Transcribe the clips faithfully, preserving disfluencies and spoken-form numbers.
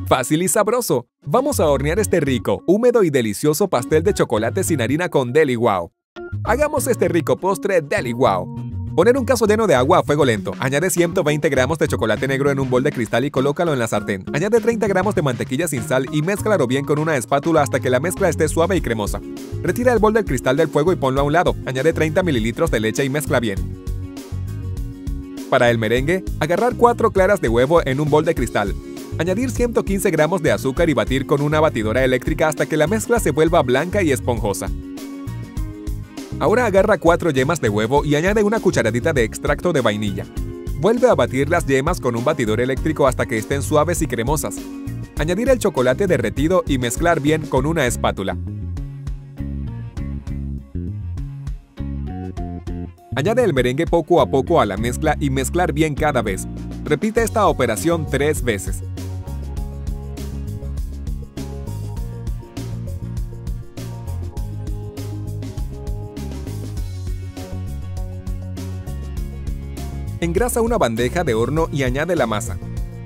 Fácil y sabroso. Vamos a hornear este rico, húmedo y delicioso pastel de chocolate sin harina con Deli Wow. Hagamos este rico postre Deli Wow. Poner un cazo lleno de agua a fuego lento. Añade ciento veinte gramos de chocolate negro en un bol de cristal y colócalo en la sartén. Añade treinta gramos de mantequilla sin sal y mézclalo bien con una espátula hasta que la mezcla esté suave y cremosa. Retira el bol del cristal del fuego y ponlo a un lado. Añade treinta mililitros de leche y mezcla bien. Para el merengue, agarrar cuatro claras de huevo en un bol de cristal. Añadir ciento quince gramos de azúcar y batir con una batidora eléctrica hasta que la mezcla se vuelva blanca y esponjosa. Ahora agarra cuatro yemas de huevo y añade una cucharadita de extracto de vainilla. Vuelve a batir las yemas con un batidor eléctrico hasta que estén suaves y cremosas. Añadir el chocolate derretido y mezclar bien con una espátula. Añade el merengue poco a poco a la mezcla y mezclar bien cada vez. Repite esta operación tres veces. Engrasa una bandeja de horno y añade la masa.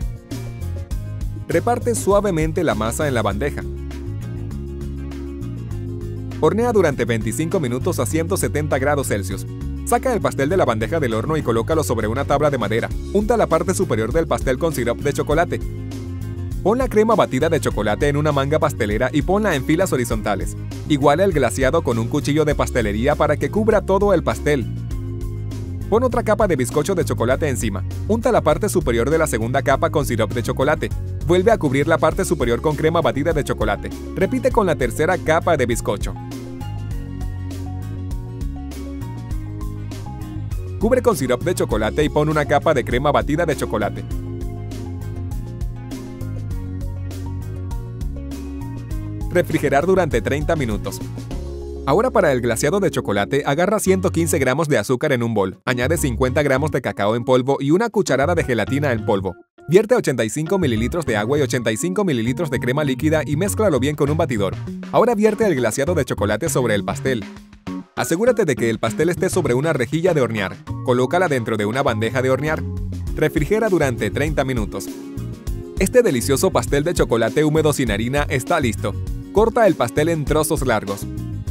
Reparte suavemente la masa en la bandeja. Hornea durante veinticinco minutos a ciento setenta grados Celsius. Saca el pastel de la bandeja del horno y colócalo sobre una tabla de madera. Unta la parte superior del pastel con sirope de chocolate. Pon la crema batida de chocolate en una manga pastelera y ponla en filas horizontales. Iguala el glaseado con un cuchillo de pastelería para que cubra todo el pastel. Pon otra capa de bizcocho de chocolate encima. Unta la parte superior de la segunda capa con sirope de chocolate. Vuelve a cubrir la parte superior con crema batida de chocolate. Repite con la tercera capa de bizcocho. Cubre con sirope de chocolate y pon una capa de crema batida de chocolate. Refrigerar durante treinta minutos. Ahora para el glaseado de chocolate, agarra ciento quince gramos de azúcar en un bol, añade cincuenta gramos de cacao en polvo y una cucharada de gelatina en polvo. Vierte ochenta y cinco mililitros de agua y ochenta y cinco mililitros de crema líquida y mézclalo bien con un batidor. Ahora vierte el glaseado de chocolate sobre el pastel. Asegúrate de que el pastel esté sobre una rejilla de hornear. Colócala dentro de una bandeja de hornear. Refrigera durante treinta minutos. Este delicioso pastel de chocolate húmedo sin harina está listo. Corta el pastel en trozos largos.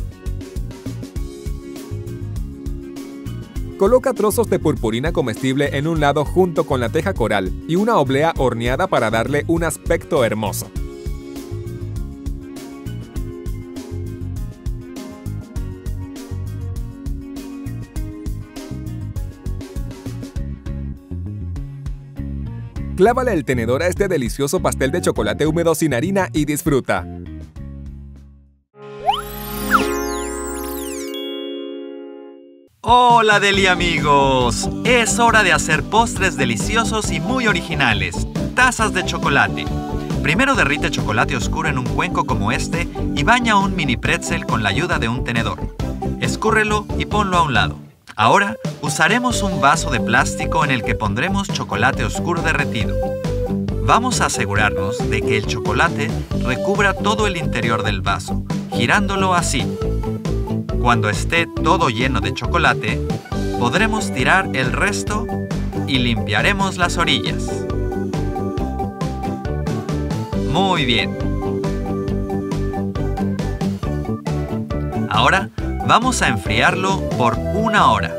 Coloca trozos de purpurina comestible en un lado junto con la teja coral y una oblea horneada para darle un aspecto hermoso. Clávale el tenedor a este delicioso pastel de chocolate húmedo sin harina y disfruta. ¡Hola Deli amigos! Es hora de hacer postres deliciosos y muy originales. Tazas de chocolate. Primero derrite chocolate oscuro en un cuenco como este y baña un mini pretzel con la ayuda de un tenedor. Escúrrelo y ponlo a un lado. Ahora usaremos un vaso de plástico en el que pondremos chocolate oscuro derretido. Vamos a asegurarnos de que el chocolate recubra todo el interior del vaso, girándolo así. Cuando esté todo lleno de chocolate, podremos tirar el resto y limpiaremos las orillas. Muy bien. Ahora vamos a enfriarlo por una hora.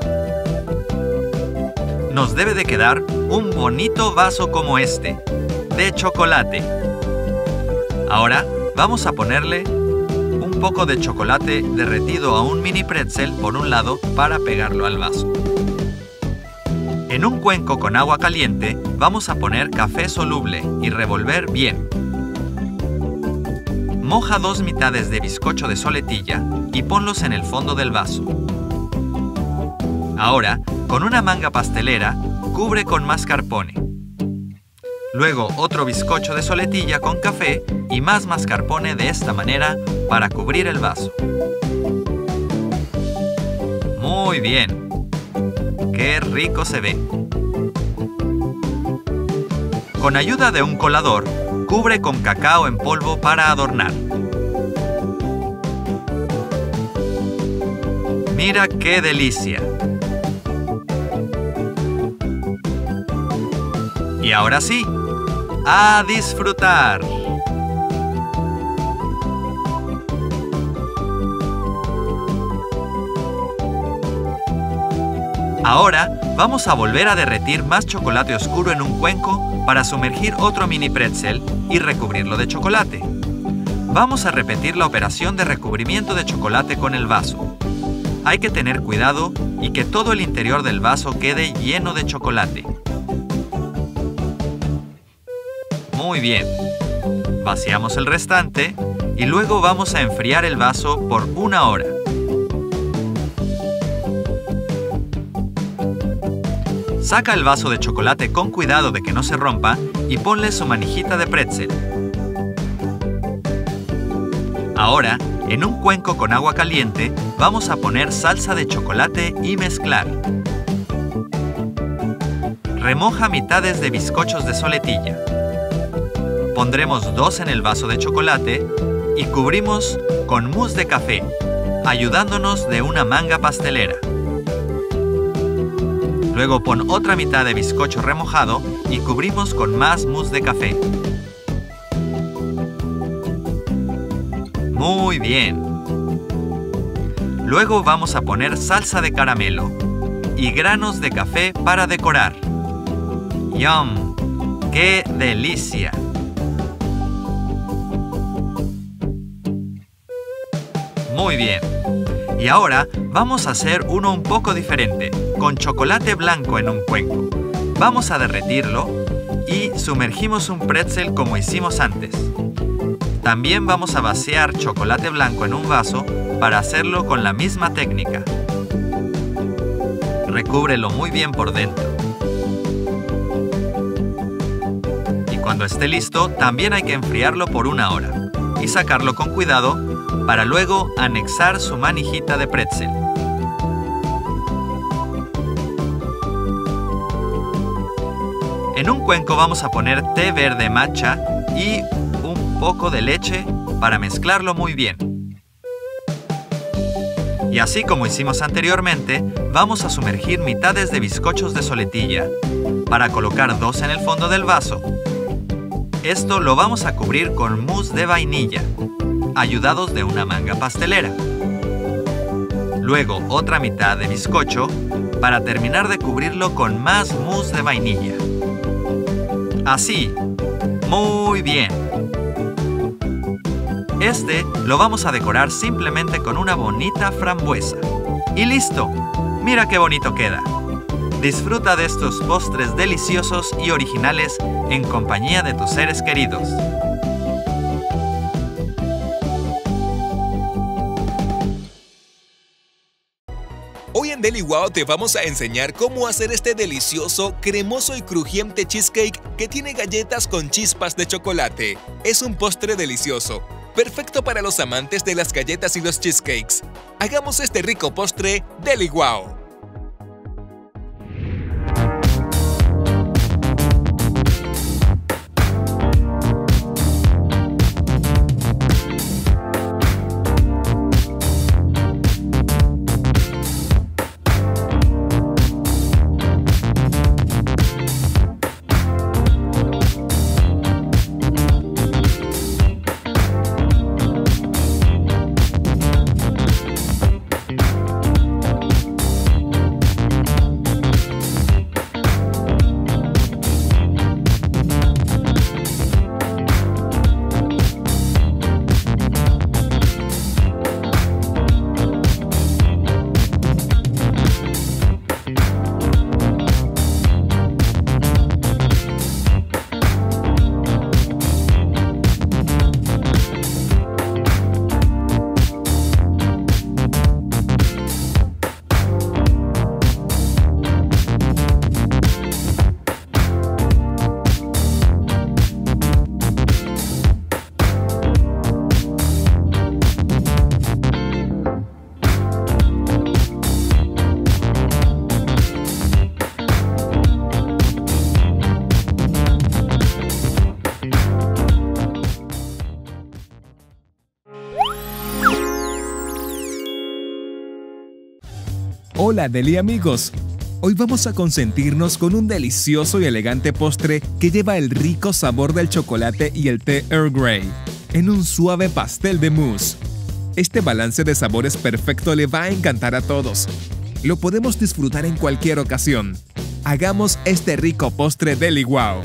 Nos debe de quedar un bonito vaso como este, de chocolate. Ahora vamos a ponerle un poco de chocolate derretido a un mini pretzel por un lado para pegarlo al vaso. En un cuenco con agua caliente vamos a poner café soluble y revolver bien. Moja dos mitades de bizcocho de soletilla y ponlos en el fondo del vaso. Ahora, con una manga pastelera, cubre con mascarpone. Luego otro bizcocho de soletilla con café y más mascarpone de esta manera para cubrir el vaso. Muy bien. ¡Qué rico se ve! Con ayuda de un colador, cubre con cacao en polvo para adornar. ¡Mira qué delicia! Y ahora sí, ¡A disfrutar! Ahora vamos a volver a derretir más chocolate oscuro en un cuenco para sumergir otro mini pretzel y recubrirlo de chocolate. Vamos a repetir la operación de recubrimiento de chocolate con el vaso. Hay que tener cuidado y que todo el interior del vaso quede lleno de chocolate. Muy bien. Vaciamos el restante y luego vamos a enfriar el vaso por una hora. Saca el vaso de chocolate con cuidado de que no se rompa y ponle su manijita de pretzel. Ahora, en un cuenco con agua caliente, vamos a poner salsa de chocolate y mezclar. Remoja mitades de bizcochos de soletilla. Pondremos dos en el vaso de chocolate y cubrimos con mousse de café, ayudándonos de una manga pastelera. Luego pon otra mitad de bizcocho remojado y cubrimos con más mousse de café. Muy bien. Luego vamos a poner salsa de caramelo y granos de café para decorar. ¡Yum! ¡Qué delicia! Muy bien. Y ahora vamos a hacer uno un poco diferente, con chocolate blanco en un cuenco. Vamos a derretirlo y sumergimos un pretzel como hicimos antes. También vamos a vaciar chocolate blanco en un vaso para hacerlo con la misma técnica. Recúbrelo muy bien por dentro. Y cuando esté listo, también hay que enfriarlo por una hora y sacarlo con cuidado para luego anexar su manijita de pretzel. En un cuenco vamos a poner té verde matcha y un poco de leche para mezclarlo muy bien. Y así como hicimos anteriormente, vamos a sumergir mitades de bizcochos de soletilla para colocar dos en el fondo del vaso. Esto lo vamos a cubrir con mousse de vainilla, ayudados de una manga pastelera. Luego otra mitad de bizcocho para terminar de cubrirlo con más mousse de vainilla. Así. Muy bien. Este lo vamos a decorar simplemente con una bonita frambuesa. ¡Y listo! ¡Mira qué bonito queda! Disfruta de estos postres deliciosos y originales en compañía de tus seres queridos. Hoy en Deli Wow te vamos a enseñar cómo hacer este delicioso, cremoso y crujiente cheesecake que tiene galletas con chispas de chocolate. Es un postre delicioso, perfecto para los amantes de las galletas y los cheesecakes. Hagamos este rico postre Deli Wow. Hola Deli amigos, Hoy vamos a consentirnos con un delicioso y elegante postre que lleva el rico sabor del chocolate y el té Earl Grey, en un suave pastel de mousse. Este balance de sabores perfecto le va a encantar a todos. Lo podemos disfrutar en cualquier ocasión. Hagamos este rico postre Deli Wow.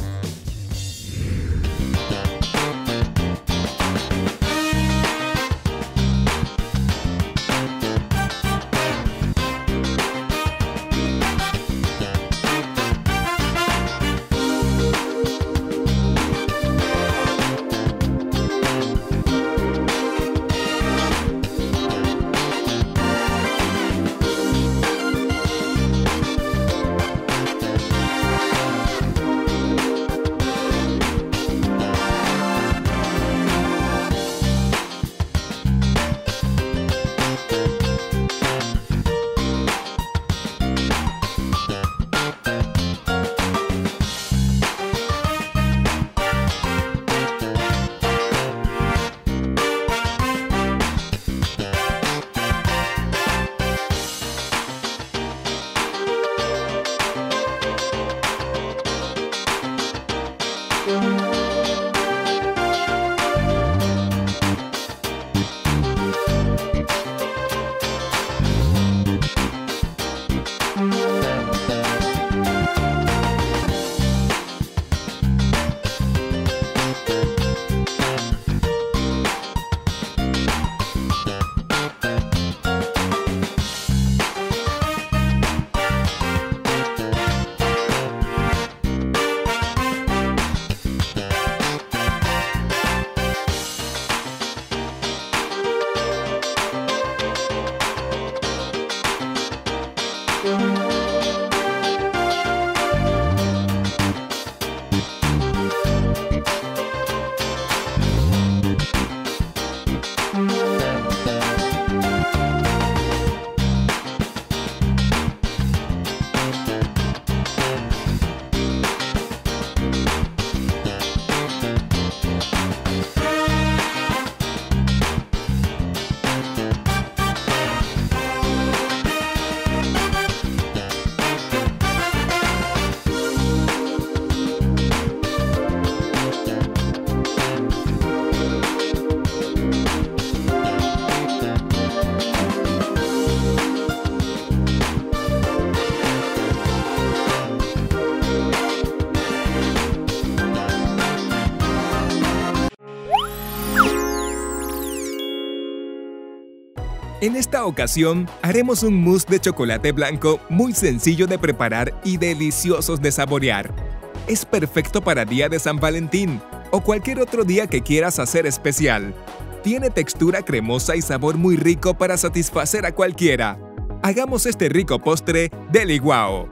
En esta ocasión, haremos un mousse de chocolate blanco muy sencillo de preparar y deliciosos de saborear. Es perfecto para día de San Valentín o cualquier otro día que quieras hacer especial. Tiene textura cremosa y sabor muy rico para satisfacer a cualquiera. Hagamos este rico postre Deli Wow.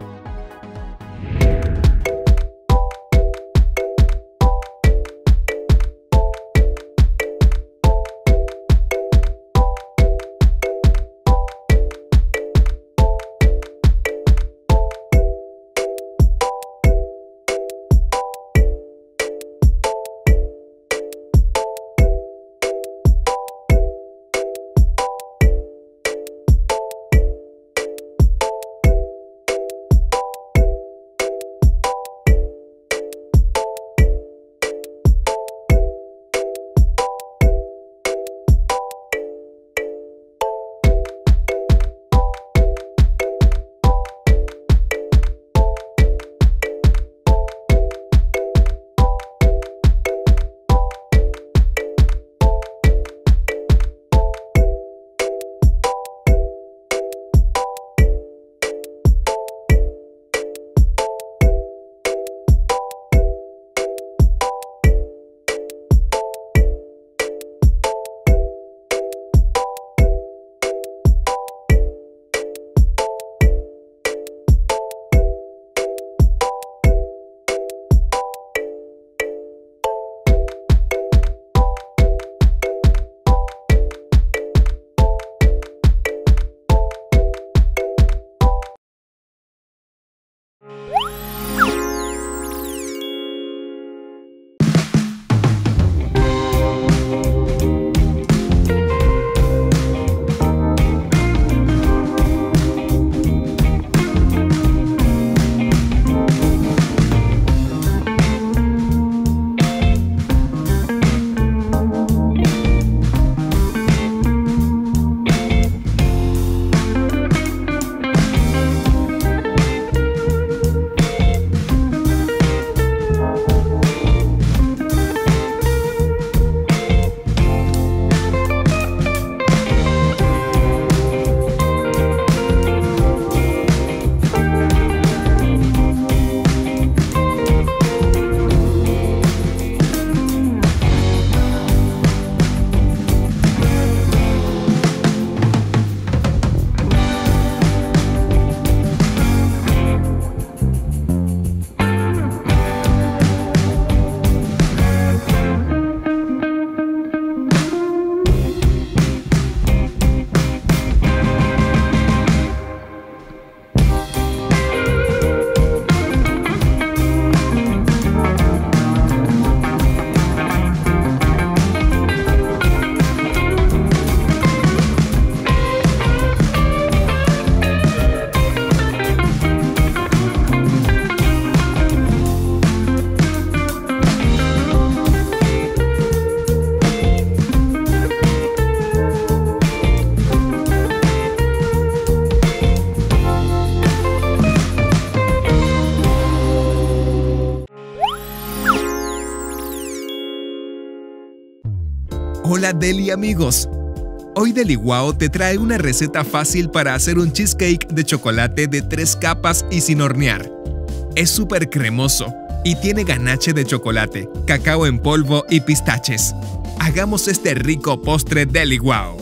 Hola Deli amigos. Hoy Deli Wow te trae una receta fácil para hacer un cheesecake de chocolate de tres capas y sin hornear. Es súper cremoso y tiene ganache de chocolate, cacao en polvo y pistaches. Hagamos este rico postre Deli Wow.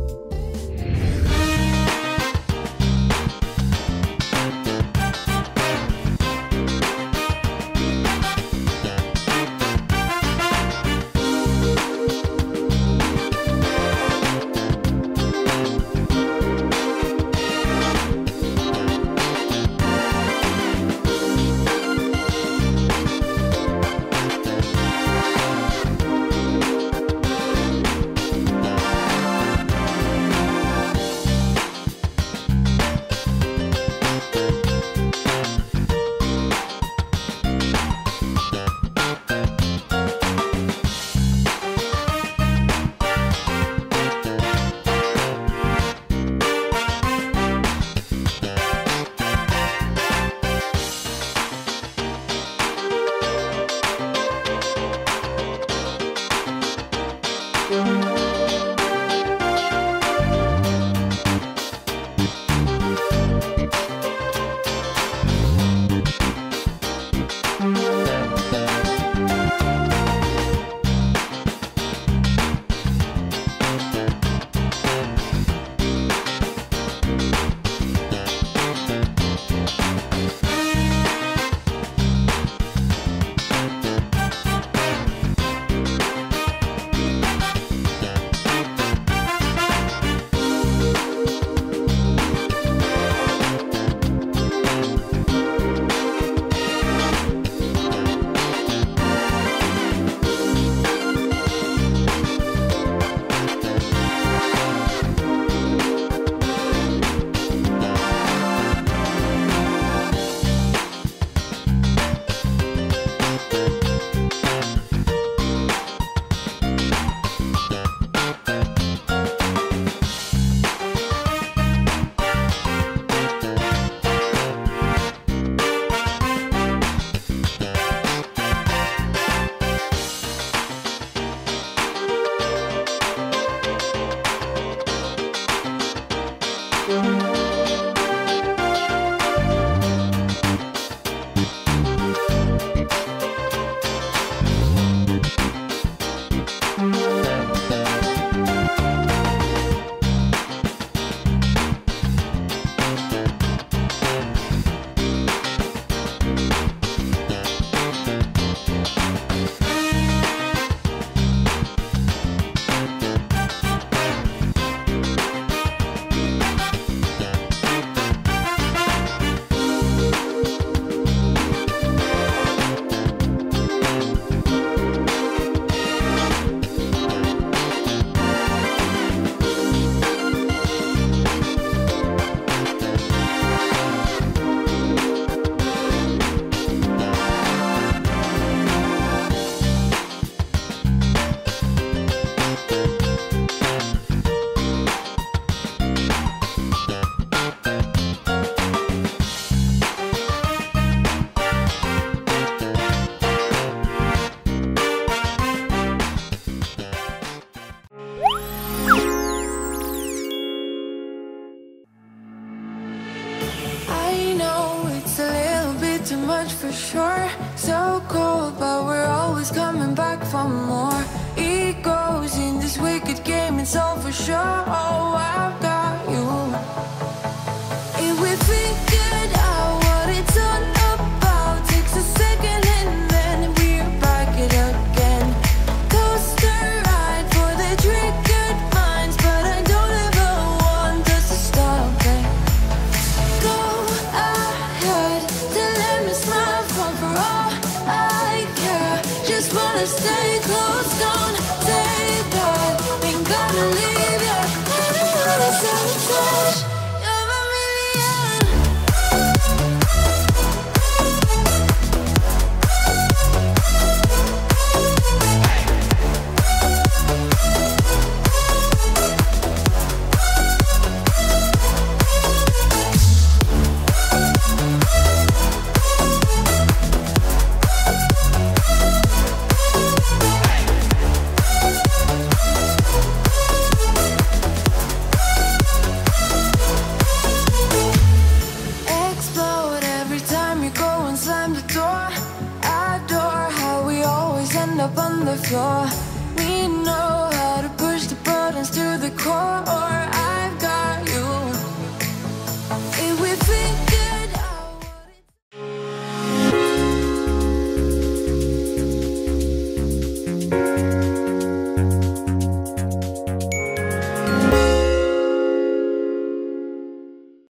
too much for sure. So cold, but we're always coming back for more. Egos in this wicked game, it's all for sure. Oh, I've got you. If we figured out what it's all about, takes a second and then we're back it again. Coaster ride for the triggered minds, but I don't ever want us to stop it. Go ahead, to let me smile for all I care. Just wanna stay close, don't say that. Ain't gonna leave you, I don't wanna sabotage. always end up on the floor. We know how to push the buttons to the core.